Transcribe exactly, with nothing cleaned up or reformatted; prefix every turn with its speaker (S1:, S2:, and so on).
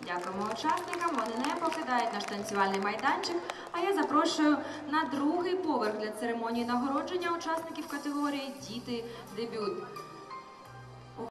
S1: Дякуємо учасникам, вони не покидають наш танцювальний майданчик. А я запрошую на другий поверх для церемонії нагородження учасників категорії «Діти. Дебют».